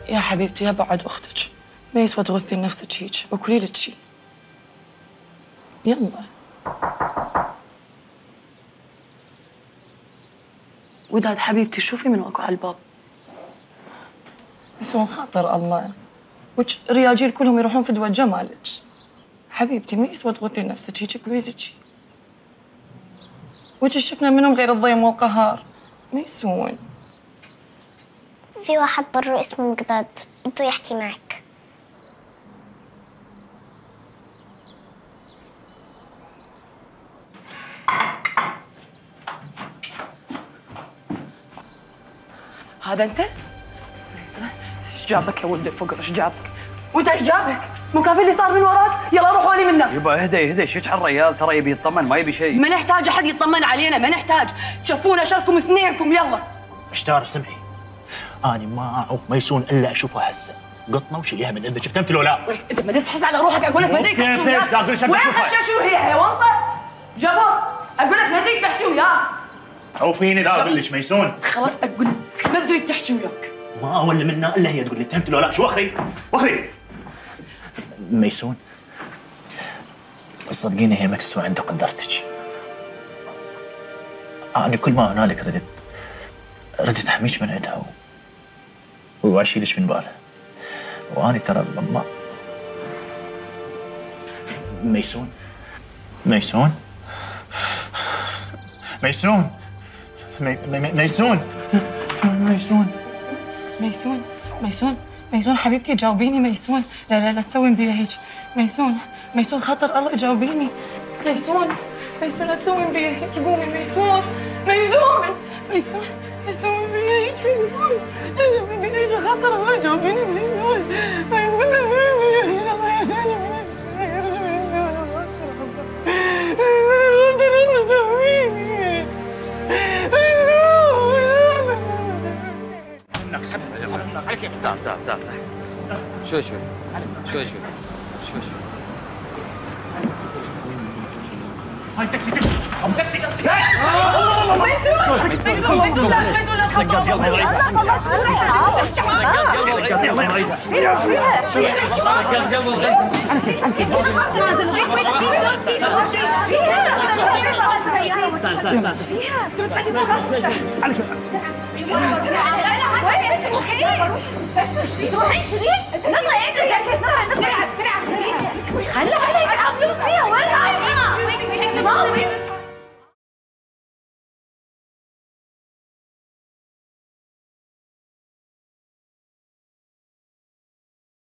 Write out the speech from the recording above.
يا حبيبتي يا بعد أختك ما يسوى تغثي نفسك هيك وكلي لك شي. يلا. وداد حبيبتي شوفي من اكو على الباب. يسوون خاطر الله. وش الرياجيل كلهم يروحون فدوة جمالك. حبيبتي ما يسوى تغثي نفسك هيك كلي لك شي. وش شفنا منهم غير الضيم والقهار؟ ما يسوون. في واحد برا اسمه مقداد بده يحكي معك. هذا انت؟ ايش جابك يا ولد الفقر؟ ايش جابك؟ وانت ايش جابك؟ مو كافي اللي صار من وراك؟ يلا روحوا لي منه. يبا اهدي شو الرجال ترى يبي يطمن ما يبي شيء. ما نحتاج احد يطمن علينا، ما نحتاج، تشوفونا شركم اثنينكم يلا. اشتار سمعي، أنا ما أعوف ميسون إلا أشوفها هسه، قطنا وشيليها من عندك، فهمت لو لا؟ انت ما تحس على روحك، اقول لك ما ادريك تحكي وياه. كيف اقول لك وين خشاشي وهي حيوانطه؟ جبر، اقول لك ما ادريك تحكي وياه. عوفيني دا اقول لك ميسون. خلاص اقول لك ما ادريك تحكي وياك. ما ولا منا الا هي تقول لي فهمت لو لا؟ شو وخري ميسون، صدقيني هي ما تسوى عند قدرتك. أنا كل ما هنالك ردت أحميك من عندها وأشيلك من بالها، وأنا ترى ما ميسون ميسون ميسون ميسون ميسون ميسون ميسون ميسون حبيبتي جاوبيني ميسون. لا لا تسوين بيها هيك. ميسون خاطر الله جاوبيني. ميسون لا تسوين بيها هيك. قومي ميسون لا تسوين بيها هيك. لا تسوين بيها هيك خاطر الله جاوبيني. ميسون تعال شوي هاي تاكسي ابو تاكسي ميسون خلي بالك عم فيها وين رايحه؟